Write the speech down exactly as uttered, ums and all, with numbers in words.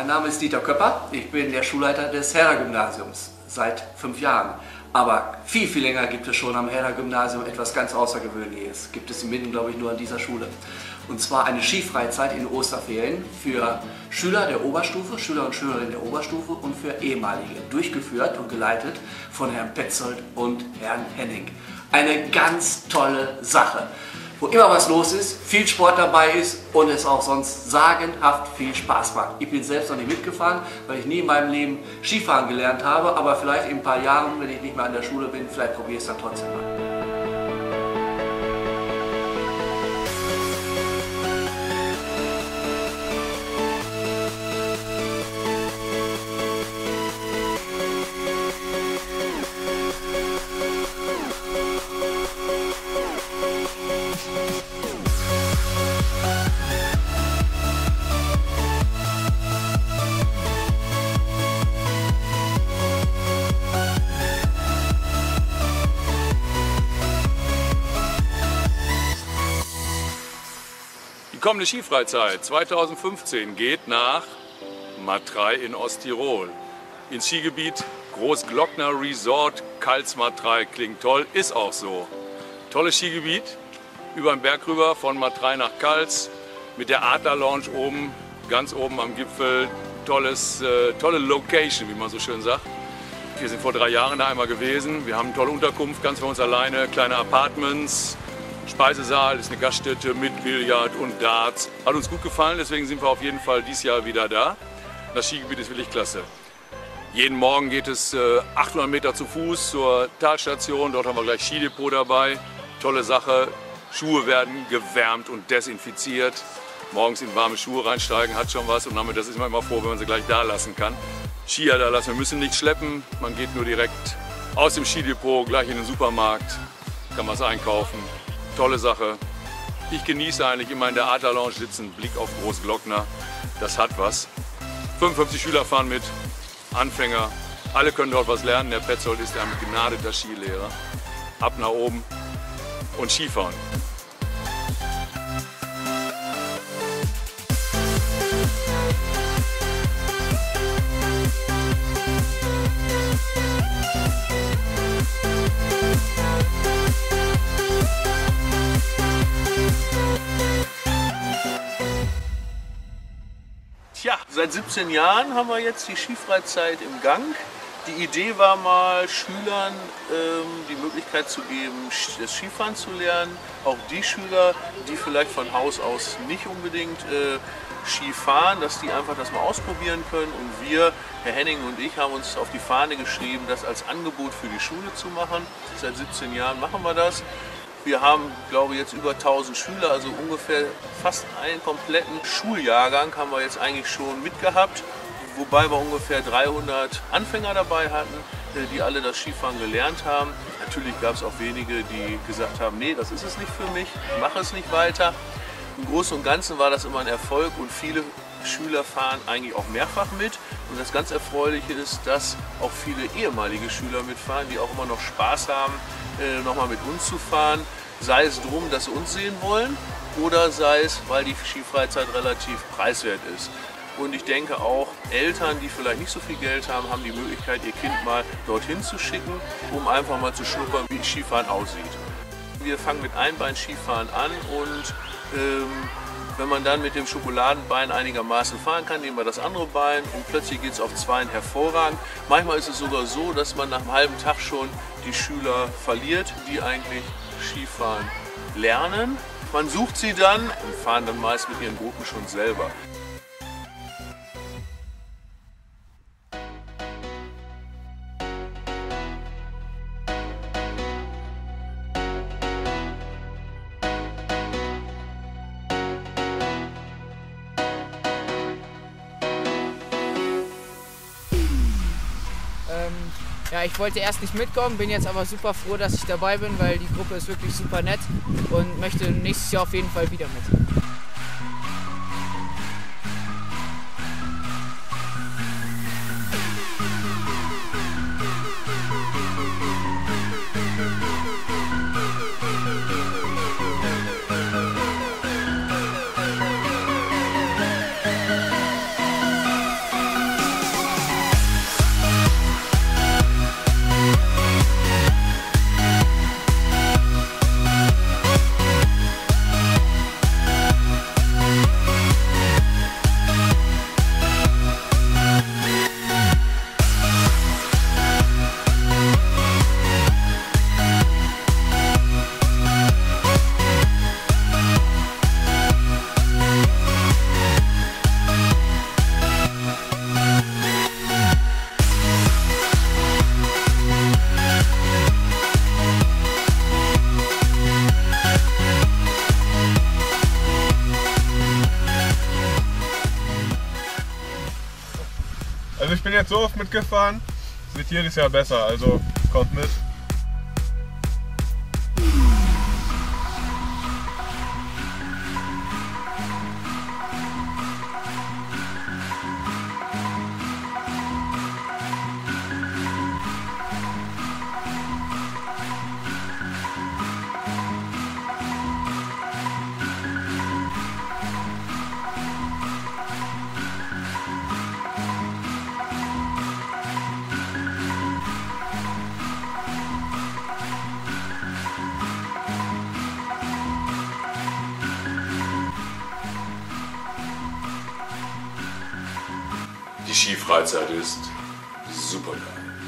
Name ist Dieter Köpper, ich bin der Schulleiter des Herder-Gymnasiums seit fünf Jahren. Aber viel, viel länger gibt es schon am Herder-Gymnasium etwas ganz Außergewöhnliches. Gibt es in Minden, glaube ich, nur an dieser Schule. Und zwar eine Skifreizeit in Osterferien für Schüler der Oberstufe, Schüler und Schülerinnen der Oberstufe und für ehemalige. Durchgeführt und geleitet von Herrn Petzold und Herrn Henning. Eine ganz tolle Sache, wo immer was los ist, viel Sport dabei ist und es auch sonst sagenhaft viel Spaß macht. Ich bin selbst noch nicht mitgefahren, weil ich nie in meinem Leben Skifahren gelernt habe, aber vielleicht in ein paar Jahren, wenn ich nicht mehr an der Schule bin, vielleicht probiere ich es dann trotzdem mal. Die kommende Skifreizeit zweitausendfünfzehn geht nach Matrei in Osttirol. Ins Skigebiet Großglockner Resort, Kals-Matrei. Klingt toll, ist auch so. Tolles Skigebiet, über den Berg rüber von Matrei nach Kals, mit der Adler Lounge oben, ganz oben am Gipfel. Tolles, äh, tolle Location, wie man so schön sagt. Wir sind vor drei Jahren da einmal gewesen. Wir haben eine tolle Unterkunft, ganz für uns alleine, kleine Apartments. Speisesaal ist eine Gaststätte mit Billard und Darts. Hat uns gut gefallen, deswegen sind wir auf jeden Fall dieses Jahr wieder da. Das Skigebiet ist wirklich klasse. Jeden Morgen geht es äh, achthundert Meter zu Fuß zur Talstation. Dort haben wir gleich Skidepot dabei. Tolle Sache. Schuhe werden gewärmt und desinfiziert. Morgens in warme Schuhe reinsteigen hat schon was. Und damit, das ist man immer froh, wenn man sie gleich da lassen kann. Skier da lassen, wir müssen nicht schleppen. Man geht nur direkt aus dem Skidepot gleich in den Supermarkt. Kann was einkaufen. Tolle Sache. Ich genieße eigentlich immer in der Adler Lounge sitzen, Blick auf Großglockner. Das hat was. fünfundfünfzig Schüler fahren mit, Anfänger. Alle können dort was lernen. Der Petzold ist ein begnadeter Skilehrer. Ab nach oben und Skifahren. Tja, seit siebzehn Jahren haben wir jetzt die Skifreizeit im Gang. Die Idee war mal, Schülern ähm, die Möglichkeit zu geben, das Skifahren zu lernen. Auch die Schüler, die vielleicht von Haus aus nicht unbedingt äh, Ski fahren, dass die einfach das mal ausprobieren können. Und wir, Herr Henning und ich, haben uns auf die Fahne geschrieben, das als Angebot für die Schule zu machen. Seit siebzehn Jahren machen wir das. Wir haben, glaube ich, jetzt über tausend Schüler, also ungefähr fast einen kompletten Schuljahrgang haben wir jetzt eigentlich schon mitgehabt. Wobei wir ungefähr dreihundert Anfänger dabei hatten, die alle das Skifahren gelernt haben. Natürlich gab es auch wenige, die gesagt haben, nee, das ist es nicht für mich, ich mache es nicht weiter. Im Großen und Ganzen war das immer ein Erfolg und viele Schüler fahren eigentlich auch mehrfach mit. Und das ganz Erfreuliche ist, dass auch viele ehemalige Schüler mitfahren, die auch immer noch Spaß haben, äh, nochmal mit uns zu fahren. Sei es drum, dass sie uns sehen wollen oder sei es, weil die Skifreizeit relativ preiswert ist. Und ich denke auch, Eltern, die vielleicht nicht so viel Geld haben, haben die Möglichkeit, ihr Kind mal dorthin zu schicken, um einfach mal zu schnuppern, wie Skifahren aussieht. Wir fangen mit Einbein-Skifahren an und ähm, wenn man dann mit dem Schokoladenbein einigermaßen fahren kann, nehmen wir das andere Bein und plötzlich geht es auf Zweien hervorragend. Manchmal ist es sogar so, dass man nach einem halben Tag schon die Schüler verliert, die eigentlich Skifahren lernen. Man sucht sie dann und fahren dann meist mit ihren Gruppen schon selber. Ja, ich wollte erst nicht mitkommen, bin jetzt aber super froh, dass ich dabei bin, weil die Gruppe ist wirklich super nett und möchte nächstes Jahr auf jeden Fall wieder mit. jetzt so oft mitgefahren, es wird jedes Jahr besser, also kommt mit. Die Skifreizeit ist super geil.